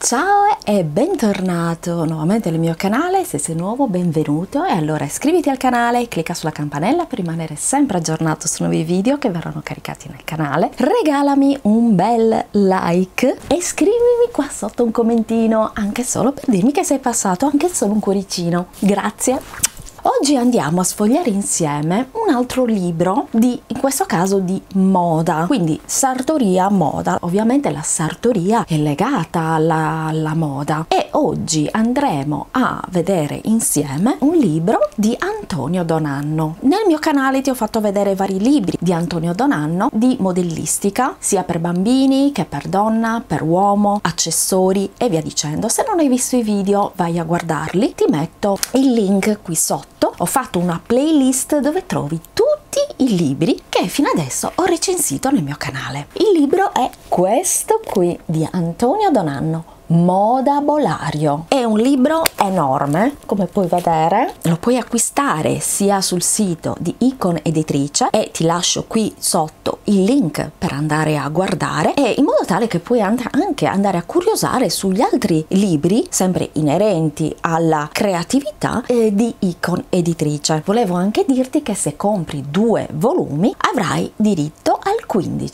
Ciao e bentornato nuovamente nel mio canale. Se sei nuovo, benvenuto, e allora iscriviti al canale e clicca sulla campanella per rimanere sempre aggiornato su nuovi video che verranno caricati nel canale. Regalami un bel like e scrivimi qua sotto un commentino, anche solo per dirmi che sei passato, anche solo un cuoricino. Grazie. Oggi andiamo a sfogliare insieme un altro libro in questo caso di moda, quindi sartoria moda. Ovviamente la sartoria è legata alla moda e oggi andremo a vedere insieme un libro di Antonio Donanno. Nel mio canale ti ho fatto vedere vari libri di Antonio Donanno di modellistica, sia per bambini che per donna, per uomo, accessori e via dicendo. Se non hai visto i video vai a guardarli, ti metto il link qui sotto. Ho fatto una playlist dove trovi tutti i libri che fino adesso ho recensito nel mio canale. Il libro è questo qui di Antonio Donanno, Moda Bolario. È un libro enorme, come puoi vedere. Lo puoi acquistare sia sul sito di Icon Editrice e ti lascio qui sotto il link per andare a guardare, e in modo tale che puoi anche andare a curiosare sugli altri libri sempre inerenti alla creatività di Icon Editrice. Volevo anche dirti che se compri 2 volumi avrai diritto al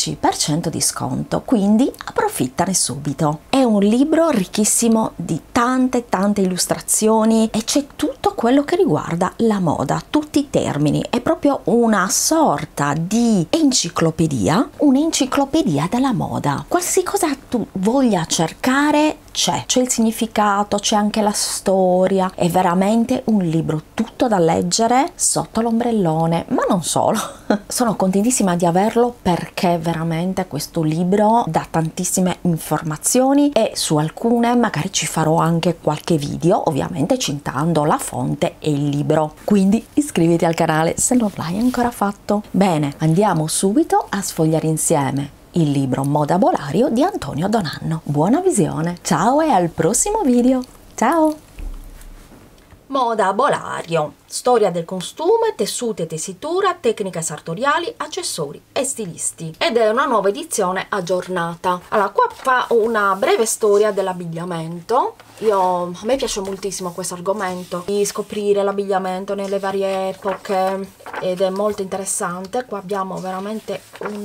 15% di sconto, quindi approfittane subito. È un libro ricchissimo di tante illustrazioni e c'è tutto quello che riguarda la moda, tutti i termini. È proprio una sorta di enciclopedia, un'enciclopedia della moda. Qualsiasi cosa tu voglia cercare c'è il significato, c'è anche la storia. È veramente un libro tutto da leggere sotto l'ombrellone, ma non solo. Sono contentissima di averlo perché veramente questo libro dà tantissime informazioni e su alcune magari ci farò anche qualche video, ovviamente citando la fonte e il libro. Quindi iscriviti al canale se non l'hai ancora fatto. Bene, andiamo subito a sfogliare insieme il libro Moda Bolario di Antonio Donanno. Buona visione, ciao e al prossimo video, ciao! Moda Bolario, storia del costume, tessuti e tessitura, tecniche sartoriali, accessori e stilisti. Ed è una nuova edizione aggiornata. Allora, qua fa una breve storia dell'abbigliamento. A me piace moltissimo questo argomento, di scoprire l'abbigliamento nelle varie epoche, ed è molto interessante. Qua abbiamo veramente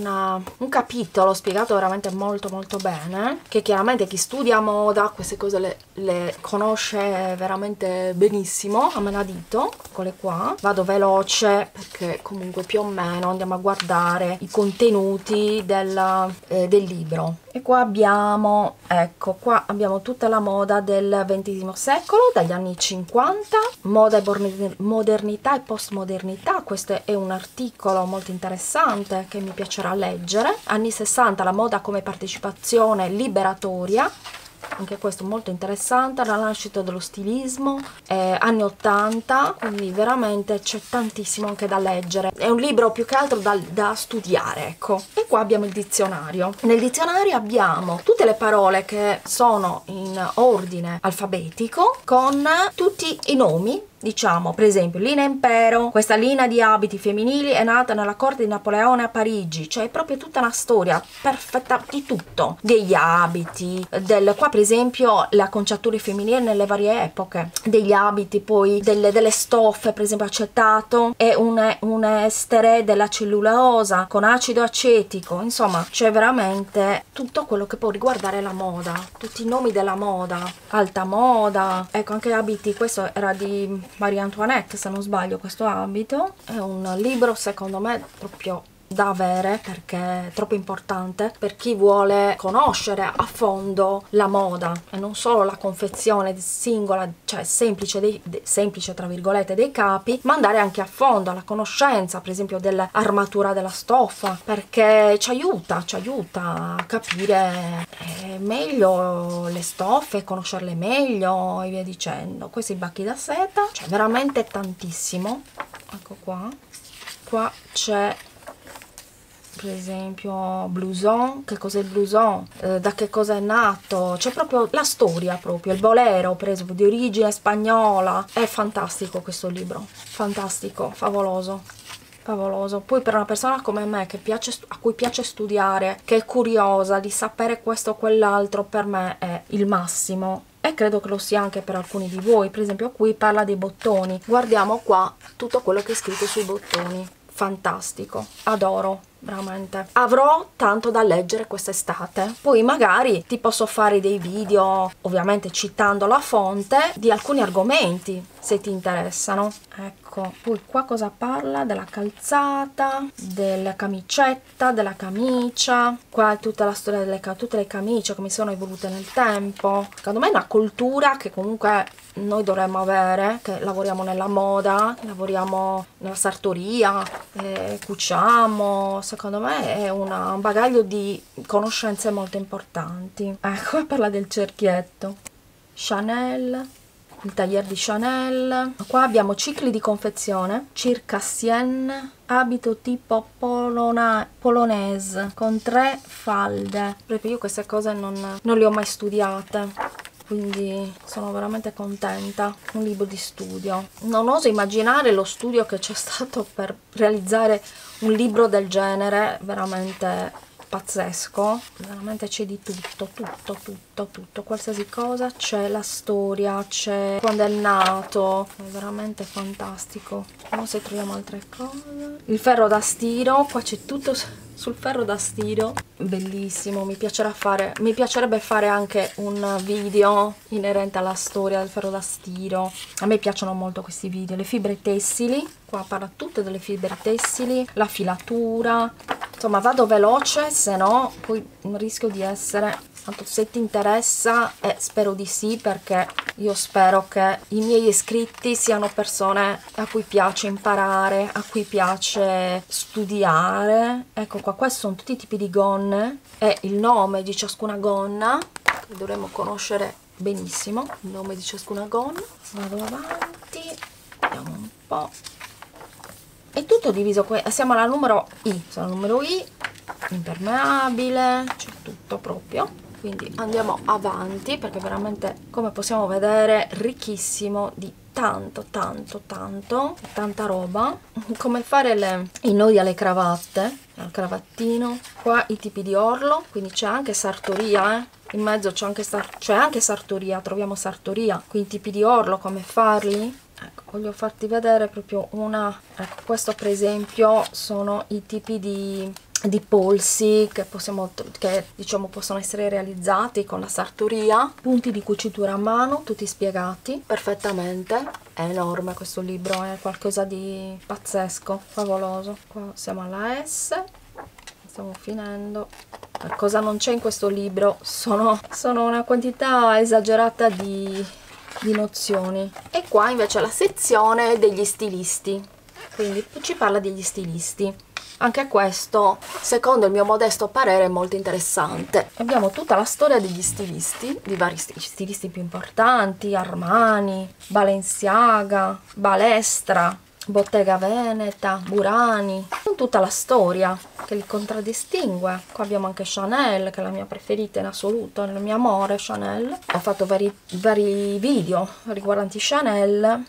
un capitolo spiegato veramente molto bene, che chiaramente chi studia moda queste cose le conosce veramente benissimo a menadito. Eccole qua, vado veloce perché comunque più o meno andiamo a guardare i contenuti del libro. E qua abbiamo, ecco, qua abbiamo tutta la moda del XX secolo, dagli anni 50, moda e modernità e postmodernità. Questo è un articolo molto interessante che mi piacerà leggere. Anni 60, la moda come partecipazione liberatoria. Anche questo molto interessante, la nascita dello stilismo, anni 80, quindi veramente c'è tantissimo anche da leggere. È un libro più che altro da studiare, ecco. E qua abbiamo il dizionario. Nel dizionario abbiamo tutte le parole che sono in ordine alfabetico con tutti i nomi. Diciamo, per esempio, linea impero, questa linea di abiti femminili è nata nella corte di Napoleone a Parigi, cioè è proprio tutta una storia perfetta di tutto, degli abiti, qua per esempio le acconciature femminili nelle varie epoche, degli abiti, poi delle stoffe, per esempio acetato è un estere della cellulosa con acido acetico. Insomma, c'è veramente tutto quello che può riguardare la moda, tutti i nomi della moda, alta moda, ecco anche abiti. Questo era di Marie Antoinette, se non sbaglio, questo abito. È un libro secondo me proprio da avere perché è troppo importante per chi vuole conoscere a fondo la moda e non solo la confezione singola, cioè semplice tra virgolette, dei capi, ma andare anche a fondo alla conoscenza, per esempio, dell'armatura della stoffa, perché ci aiuta a capire meglio le stoffe, conoscerle meglio e via dicendo. Questi bacchi da seta, c'è veramente tantissimo. Ecco qua c'è per esempio blouson. Che cos'è il blouson, da che cosa è nato, c'è proprio la storia, proprio il bolero per esempio di origine spagnola. È fantastico questo libro, fantastico, favoloso. favoloso. Poi per una persona come me che piace, a cui piace studiare, che è curiosa di sapere questo o quell'altro, per me è il massimo. E credo che lo sia anche per alcuni di voi. Per esempio qui parla dei bottoni. Guardiamo qua tutto quello che è scritto sui bottoni. Fantastico, adoro, veramente. Avrò tanto da leggere quest'estate. Poi magari ti posso fare dei video, ovviamente citando la fonte, di alcuni argomenti, se ti interessano. Ecco, poi qua cosa parla? Della calzata, della camicetta, della camicia. Qua è tutta la storia delle tutte le camicie, come sono evolute nel tempo. Secondo me è una cultura che comunque noi dovremmo avere, che lavoriamo nella moda, lavoriamo nella sartoria, cuciamo. Secondo me è un bagaglio di conoscenze molto importanti. Ecco, parla del cerchietto. Chanel, il tailleur di Chanel. Qua abbiamo cicli di confezione, circassienne, abito tipo polonese con 3 falde. Perché io queste cose non le ho mai studiate, quindi sono veramente contenta. Un libro di studio. Non oso immaginare lo studio che c'è stato per realizzare un libro del genere, veramente pazzesco. Veramente c'è di tutto, qualsiasi cosa c'è, la storia, c'è quando è nato, è veramente fantastico. Vediamo se troviamo altre cose. Il ferro da stiro, qua c'è tutto sul ferro da stiro, bellissimo. Mi piacerebbe fare anche un video inerente alla storia del ferro da stiro. A me piacciono molto questi video. Le fibre tessili, qua parla tutto delle fibre tessili, la filatura. Insomma, vado veloce, se no poi rischio di essere... Tanto se ti interessa, spero di sì, perché io spero che i miei iscritti siano persone a cui piace imparare, a cui piace studiare. Ecco qua, questi sono tutti i tipi di gonne e il nome di ciascuna gonna, che dovremmo conoscere benissimo, il nome di ciascuna gonna. Vado avanti, vediamo un po'. È tutto diviso, siamo alla numero I, sono al numero I, impermeabile, c'è tutto proprio. Quindi andiamo avanti, perché veramente, come possiamo vedere, ricchissimo di tanta roba. Come fare i nodi alle cravatte, al cravattino. Qua i tipi di orlo, quindi c'è anche sartoria, in mezzo c'è anche sartoria, troviamo sartoria. Quindi tipi di orlo, come farli. Ecco, voglio farti vedere proprio una. Ecco, questo per esempio sono i tipi di polsi che diciamo possono essere realizzati con la sartoria. Punti di cucitura a mano, tutti spiegati perfettamente. È enorme questo libro, è qualcosa di pazzesco, favoloso. Qua siamo alla S, stiamo finendo. Cosa non c'è in questo libro sono una quantità esagerata di nozioni. E qua invece la sezione degli stilisti, quindi ci parla degli stilisti. Anche questo, secondo il mio modesto parere, è molto interessante. Abbiamo tutta la storia degli stilisti, di vari stilisti più importanti: Armani, Balenciaga, Balestra, Bottega Veneta, Burani, con tutta la storia che li contraddistingue. Qua abbiamo anche Chanel, che è la mia preferita in assoluto, il mio amore Chanel. Ho fatto vari video riguardanti Chanel,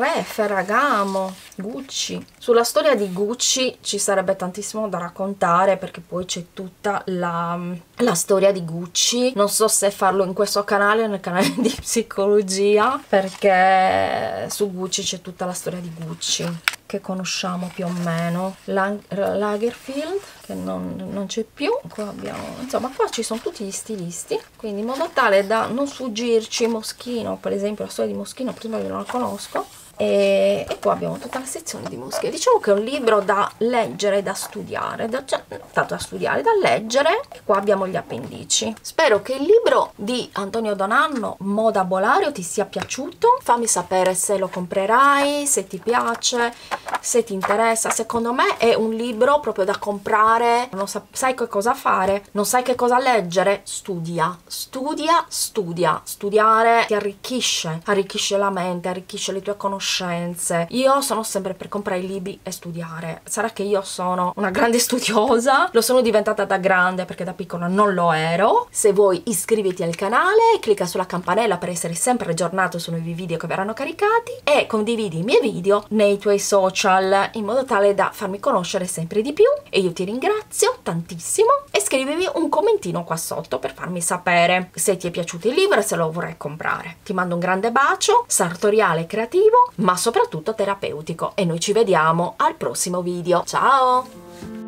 Ferragamo, Gucci. Sulla storia di Gucci ci sarebbe tantissimo da raccontare, perché poi c'è tutta la storia di Gucci. Non so se farlo in questo canale o nel canale di psicologia, perché su Gucci c'è tutta la storia di Gucci che conosciamo più o meno. Lagerfeld, che non c'è più. Qua abbiamo, insomma, qua ci sono tutti gli stilisti, quindi in modo tale da non sfuggirci Moschino. Per esempio la storia di Moschino prima io non la conosco. E qua abbiamo tutta la sezione di Moschino. Diciamo che è un libro da leggere, da studiare, tanto da studiare, da leggere. E qua abbiamo gli appendici. Spero che il libro di Antonio Donanno, Moda Bolario, ti sia piaciuto. Fammi sapere se lo comprerai, se ti piace, se ti interessa. Secondo me è un libro proprio da comprare. Non sai che cosa fare, non sai che cosa leggere, studia. Studiare ti arricchisce la mente, arricchisce le tue conoscenze, conoscenze. Io sono sempre per comprare i libri e studiare. Sarà che io sono una grande studiosa, lo sono diventata da grande perché da piccola non lo ero. Se vuoi iscriviti al canale, clicca sulla campanella per essere sempre aggiornato sui nuovi video che verranno caricati e condividi i miei video nei tuoi social in modo tale da farmi conoscere sempre di più. E io ti ringrazio tantissimo e scrivimi un commentino qua sotto per farmi sapere se ti è piaciuto il libro e se lo vorrai comprare. Ti mando un grande bacio, sartoriale, creativo, ma soprattutto terapeutico, e noi ci vediamo al prossimo video. Ciao!